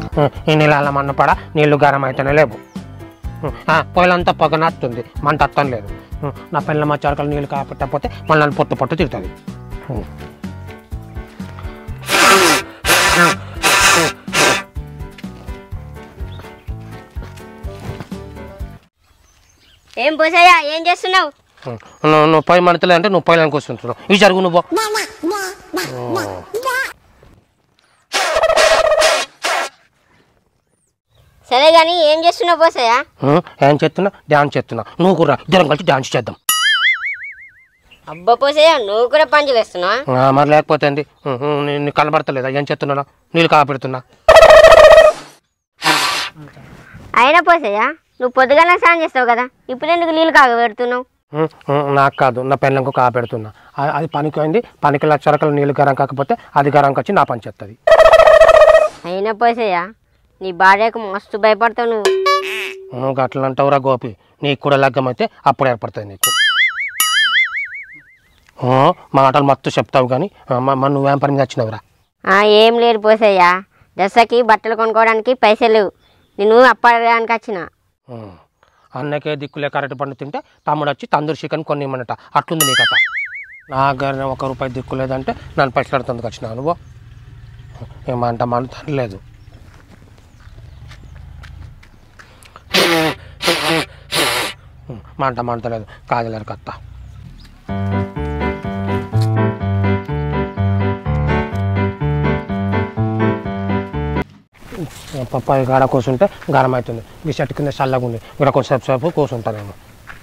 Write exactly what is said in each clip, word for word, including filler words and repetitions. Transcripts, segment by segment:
ఈ నీళ్ళ మన్ను పడ నీళ్లు గరం అయితేనే లేవు. పొయ్యిలంతా పొగనత్తుంది, మంట అత్తం లేదు. నా పిల్లల మా చరకలు నీళ్ళు కాపెట్టకపోతే మళ్ళీ నన్ను పొట్టు పొట్టు తిరుగుతుంది. ఏం పోసాయా, ఏం చేస్తున్నావు? నువ్వు పొయ్యి మనతలే అంటే నువ్వు పొయ్యిలను కూర్చుంటున్నావు. ఈ జరుగు నువ్వు. సరే గాని ఏం చేస్తున్నావు పోసాయా? ఏం చేస్తున్నా? డాన్స్ చేస్తున్నా. నువ్వు కూడా ఇద్దరం కలిసి డాన్స్ చేద్దాం. అబ్బా పోసాయా, నువ్వు కూడా పంచులు వేస్తున్నావా? మరి లేకపోతే అండి నీకు కనబడతలేదా ఏం చేస్తున్నా? నీళ్ళు కాపెడుతున్నా. అయినా పోసాయా, నువ్వు పొద్దుగానే స్నానం చేస్తావు కదా, ఇప్పుడు ఎందుకు నీళ్ళు కాగబెడుతున్నావు? నాకు కాదు, నా పిల్లలకు కాపెడుతున్నా. అది పనికి అయింది. పనికి లక్షరకలు నీళ్ళు గరం కాకపోతే అది గరంకి వచ్చి నా పని చేస్తుంది. అయినా పోసాయా, నీ భార్యకు మస్తు భయపడతావు నువ్వు. నువ్వు అట్లా అంటావురా గోపి, నీకు కూడా లగ్గం అయితే అప్పుడు ఏర్పడుతుంది నీకు. మాటలు మత్తు చెప్తావు కానీ మరి నువ్వేం పని మీద వచ్చినావురా? ఏం లేదు పోసయ్యా, దసరాకి బట్టలు కొనుక్కోవడానికి పైసలు లేవు, నేను అప్పడానికి వచ్చిన. అన్నకే దిక్కులే కరెక్ట్ పండు తింటే తమ్ముడు వచ్చి తందూరి చికెన్ కొన్ని ఇమ్మనట. అట్లుంది నీ కథ. నా గారిని ఒక రూపాయి దిక్కు లేదంటే నన్ను పైసలు అడుతుందుకు వచ్చినావు నువ్వు. ఏమంట మన లేదు. మంట మంటలేదు కాదలేరు కత్త. పప్పాయి కాడ కూర్చుంటే గరం అవుతుంది. ఈ చెట్టు కింద చల్లగా ఉంది, ఇక్కడ కొంచెం సేపు కూర్చుంటా నేను.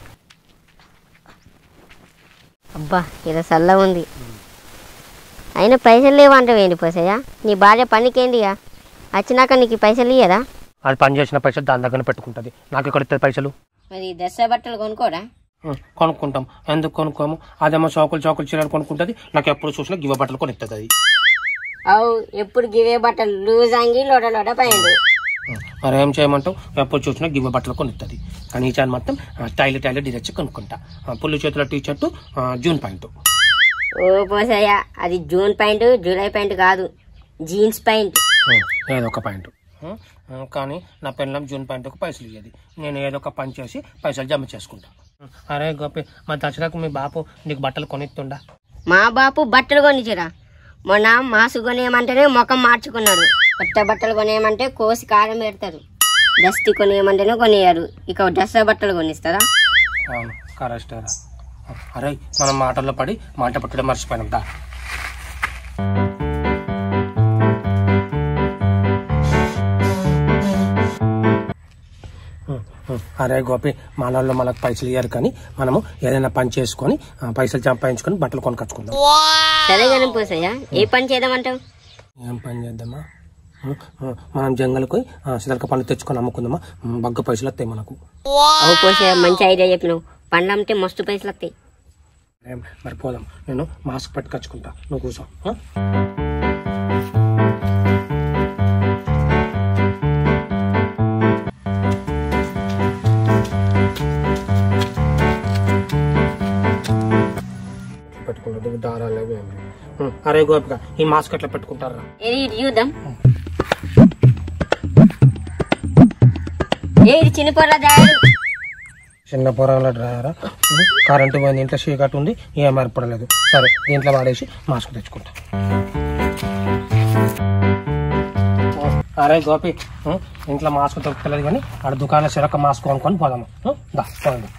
అబ్బా ఇలా చల్లగా ఉంది. అయినా పైసలు లేవంటావు ఏంటి పోసయ్యా? నీ భార్య పనికేందిగా, వచ్చినాక నీకు పైసలు ఇయ్యదా? అది పని చేసిన పైసలు దాని దగ్గర పెట్టుకుంటుంది. నాకు ఇక్కడ ఇస్తుంది పైసలు. మరి దసరా బట్టలు కొనుక్కోరా? కొనుక్కుంటాం. ఎందుకు కొనుక్కోము? అదేమో చౌకులు చౌకులు చీరలు కొనుక్కుంటుంది. నాకు ఎప్పుడు చూసినా గివ్వ బట్టలు కొనిస్తుంది అది. అవు ఎప్పుడు గివే బట్టలు లూజ్ అంగి లోడ లోడ పైండు. మరి ఏం చేయమంటావు? ఎప్పుడు చూసినా గివ్వ బట్టలు కొనిస్తుంది. కానీ ఈ చాన్ మొత్తం టైల్ టైల్ డిరెక్ట్ కొనుక్కుంటా. పుల్లు చేతుల టీ షర్టు, జూన్ ప్యాంటు. ఓ పోసయ్యా, అది జూన్ ప్యాంటు జూలై ప్యాంటు కాదు, జీన్స్ ప్యాంట్. ఏదో ఒక ప్యాంటు. కానీ నా పిల్లం జూన్ ప్యాంటుకు పైసలు ఇయ్యేది. నేను ఏదో ఒక పని చేసి పైసలు జమ చేసుకుంటా. అరే గోపి, మా దసరాకు మీ బాపు నీకు బట్టలు కొనిస్తుండా? మా బాపు బట్టలు కొనిచ్చిరా? మొన్న మాసు కొనేయమంటేనే ముఖం మార్చుకున్నాడు. కొత్త బట్టలు కొనేయమంటే కోసి కారం పెడతారు. దస్తి కొనేయమంటేనే కొనియారు, ఇక దసరా బట్టలు కొనిస్తారా? అవును కరెక్టేరా. అరే మనం మాటల్లో పడి మాట పట్టడం మర్చిపోయినా. అరే గోపి, మన వాళ్ళు మనకు పైసలు ఇయ్యారు కానీ మనము ఏదైనా పని చేసుకొని పైసలు సంపాదించుకొని బట్టలు కొనుకొచ్చుకుందాం. సరేగానే పోసయ్యా, ఏ పని చేద్దామంటావు? ఏం పని చేద్దామా? మనం జంగల్కి సిదలక పండ్లు తెచ్చుకొని అమ్ముకుందామా? బగ్గ పైసలు వస్తాయి మనకు. అవు పోసయ్యా, మంచి ఐడియా చెప్పినావు. పండ్లు అమ్మితే మస్తు పైసలు వస్తాయి. మరి పోదాం. నేను మాస్క్ పెట్టుకొచ్చుకుంటా, నువ్వు కూర్చో. పెట్టుకుంటా దారాలు. అరే గోపిక, ఈ మాస్క్ ఎట్లా పెట్టుకుంటారా? చూద్దాం. చిన్న పొర చిన్న పొరల డ్రాయరా? కరెంటు పోయింది, ఇంట్లో చీకటి ఉంది, ఏం ఏర్పడలేదు. సరే దీంట్లో వాడేసి మాస్క్ తెచ్చుకుంటా. అరే గోపి, ఇంట్లో మాస్క్ దొరకలేదు కానీ ఆడ దుకాణం సిరక మాస్క్ కొనుక్కొని పోదాము. దా పోదాం.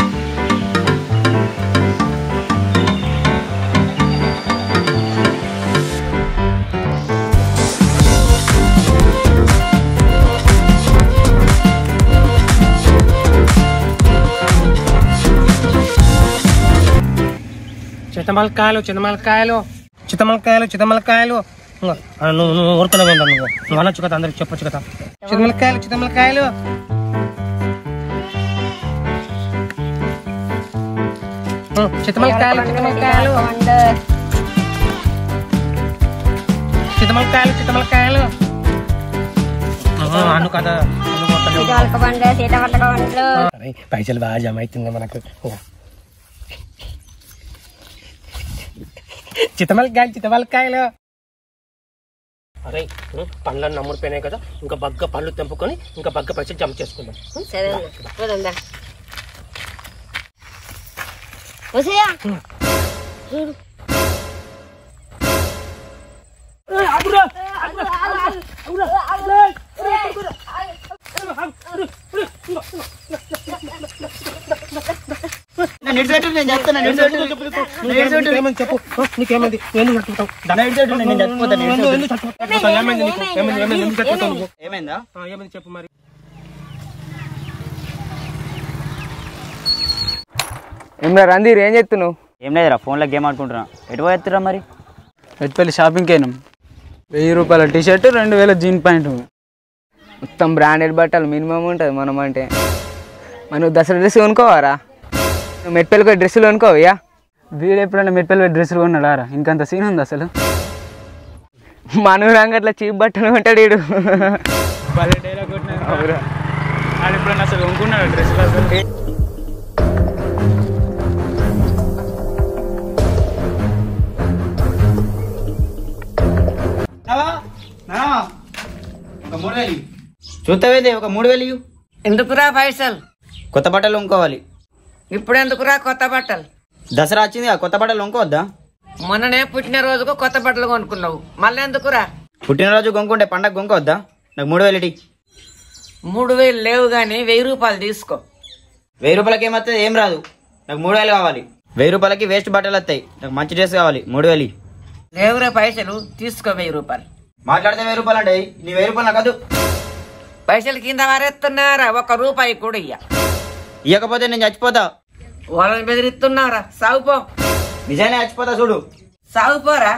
చిత్తమలకాయలు చిత్తమలకాయలు చిత్తమలకాయలు చిత్తమలకాయలు నువ్వు నువ్వు ఊరుకునే ఉందా? నువ్వు నువ్వు అనొచ్చు కదా, అందరికి చెప్పొచ్చు కదా. చిత్తమలకాయలు చిత్తమలకాయలు చిత్తమలకాయలు చిత్తమలకాయలు చిత్తమలకాయలు చిత్తమలకాయలు అను కదా. పైసలు బాగా జమ అవుతుంది మనకు. చిత్తమలకాయలు చిత్తమలకాయలు అరే పండ్లను నమ్ముడిపోయినాయి కదా, ఇంకా బగ్గ పళ్ళు తెంపుకొని ఇంకా బగ్గ పైసలు జమ చేసుకుందాం. సరే పోదా వసయా చూడు. నీకేమైంది? చెప్పు మరి. ఏమరా రందీర్ ఏం చేస్తున్నావు? ఏం లేదురా, ఫోన్లో గేమ్ ఆడుకుంటున్నా. ఎటు పోయేస్తురా మరి? ఎట్టుపల్లి షాపింగ్కి అయినాం. వెయ్యి రూపాయల టీ షర్ట్, రెండు వేల జీన్ ప్యాంటు, మొత్తం బ్రాండెడ్ బట్టలు మినిమం ఉంటుంది మనం అంటే. మనం దసరా డ్రెస్ కొనుక్కోవారా? నువ్వు మెట్పల్లికి డ్రెస్సులు కొనుక్కోవయ్యా. వీడు ఎప్పుడైనా మెట్పల్లి డ్రెస్సులు కొన్నాడారా? ఇంకంత సీన్ ఉంది అసలు. మన రంగట్ల చీప్ బట్టలు ఉంటాడు వీడు. ఎప్పుడైనా అసలు కొనుక్కున్నాడు డ్రెస్సులు అసలు. చూస్తావేదే ఒక మూడు వేలు ఇవ్వు. ఎందుకురా పైసలు? కొత్త బట్టలు కొనుక్కోవాలి. ఇప్పుడు ఎందుకురా కొత్త బట్టలు? దసరా వచ్చింది, కొత్త బట్టలు కొనుక్కోవద్దా? మొన్ననే పుట్టినరోజుకు కొత్త బట్టలు కొనుక్కున్నావు, మళ్ళీ ఎందుకురా? పుట్టినరోజు కొనుక్కుంటే పండగ కొనుక్కోవద్దా? నాకు మూడు వేలు ఇటీ. మూడు వేలు లేవు గాని వెయ్యి రూపాయలు తీసుకో. వెయ్యి రూపాయలకి ఏమవుతుంది? ఏం రాదు. నాకు మూడు వేలు కావాలి. వెయ్యి రూపాయలకి వేస్ట్ బట్టలు వస్తాయి. నాకు మంచి డ్రెస్ కావాలి. మూడు వేలు. లేవురా పైసలు, తీసుకో వెయ్యి రూపాయలు. మాట్లాడితే వెయ్యి రూపాయలు అంటే నీ వెయ్యి రూపాయలు నాకు వద్దు. పైసలు కింద వారేస్తున్నారా? ఒక్క రూపాయి కూడా ఇయ్య. ఇవ్వకపోతే నేను చచ్చిపోతా. వాళ్ళని బెదిరిస్తున్నారా? సాగుపో. నిజానే చచ్చిపోతా చూడు. సాగుపోరా.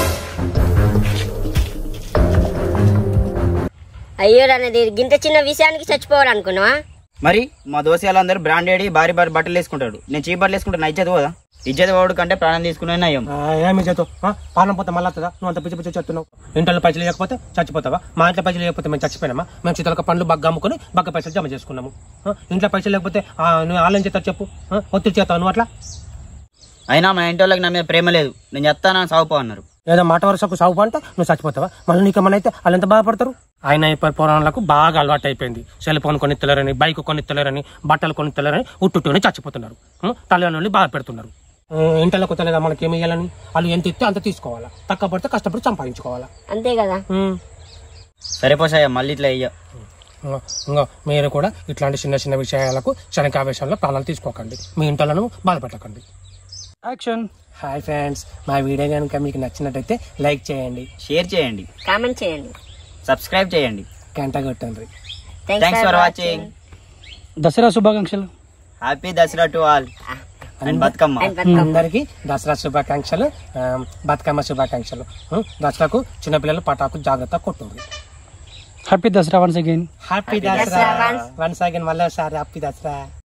అయ్యో అనేది గింత చిన్న విషయానికి చచ్చిపోవాలనుకున్నావా? మరి మా దోశలందరూ బ్రాండెడ్ భారీ భారీ బట్టలు వేసుకుంటాడు. నేను చీప్ బట్టలు వేసుకుంటే నా ఇచ్చేది పోదా? ఇచ్చేది వాడు కంటే ప్రాణం తీసుకునే నయం. ఏమి చేతో పాలన పోతే మళ్ళీ వస్తుందా? నువ్వు అంత పిచ్చి పిచ్చి చెప్తున్నావు. ఇంట్లో పైసలు లేకపోతే చచ్చిపోతావా? మా ఇంట్లో పైసలు లేకపోతే మేము చచ్చిపోయినామా? మేము చితలక పండ్లు బగ్గ అమ్ముకొని బగ్గ పైసలు జమ చేసుకున్నాము. ఇంట్లో పైసలు లేకపోతే నువ్వు ఆన్లైన్ చేస్తా చెప్పు, ఒత్తిడి చేస్తావు నువ్వు అట్లా. అయినా మా ఇంటి వాళ్ళకి నా మీద ప్రేమ లేదు. నేను చెప్తానా సాగుపో అన్నారు. ఏదో మాట వరుసకు సాగు అంటే నువ్వు చచ్చిపోతావా? మళ్ళీ నీకేమన్నా అయితే వాళ్ళు ఎంత బాధపడతారు? ఆయన ఇప్పుడు పురాణాలకు బాగా అలవాటు అయిపోయింది. సెల్ ఫోన్ కొని తెల్లరని, బైక్ కొని తెల్లరని, బట్టలు కొని తెల్లరని ఉట్టుట్టుని చచ్చిపోతున్నారు. తల్లిదండ్రులు బాధ పెడుతున్నారు. ఇంట్లో కొత్తలేదా మనకి ఏమి ఇవ్వాలని? వాళ్ళు ఎంత ఇస్తే అంత తీసుకోవాలా, తక్కువ పడితే కష్టపడి సంపాదించుకోవాలా. అంతే కదా. సరిపోసాయ మళ్ళీ ఇట్లా అయ్యా. ఇంకా మీరు కూడా ఇట్లాంటి చిన్న చిన్న విషయాలకు క్షణికావేశాల్లో ప్రాణాలు తీసుకోకండి. మీ ఇంట్లోనూ బాధపెట్టకండి. యాక్షన్. హాయ్ ఫ్రెండ్స్, మా వీడియో కనుక మీకు నచ్చినట్టయితే లైక్ చేయండి, షేర్ చేయండి, కామెంట్ చేయండి, సబ్స్క్రైబ్ చేయండి, గంట కొట్టండి. Thanks for watching. దసరా శుభాకాంక్షలు. Happy Dasara to all and Bathukamma. అందరికి దసరా శుభాకాంక్షలు, బతుకమ్మ శుభాకాంక్షలు. దసరాకు చిన్నపిల్లలు పటాకు జాగ్రత్త కొట్టుంది. Happy Dasara once again. Happy Dasara once again. మళ్ళీ సార్ హ్యాపీ దసరా.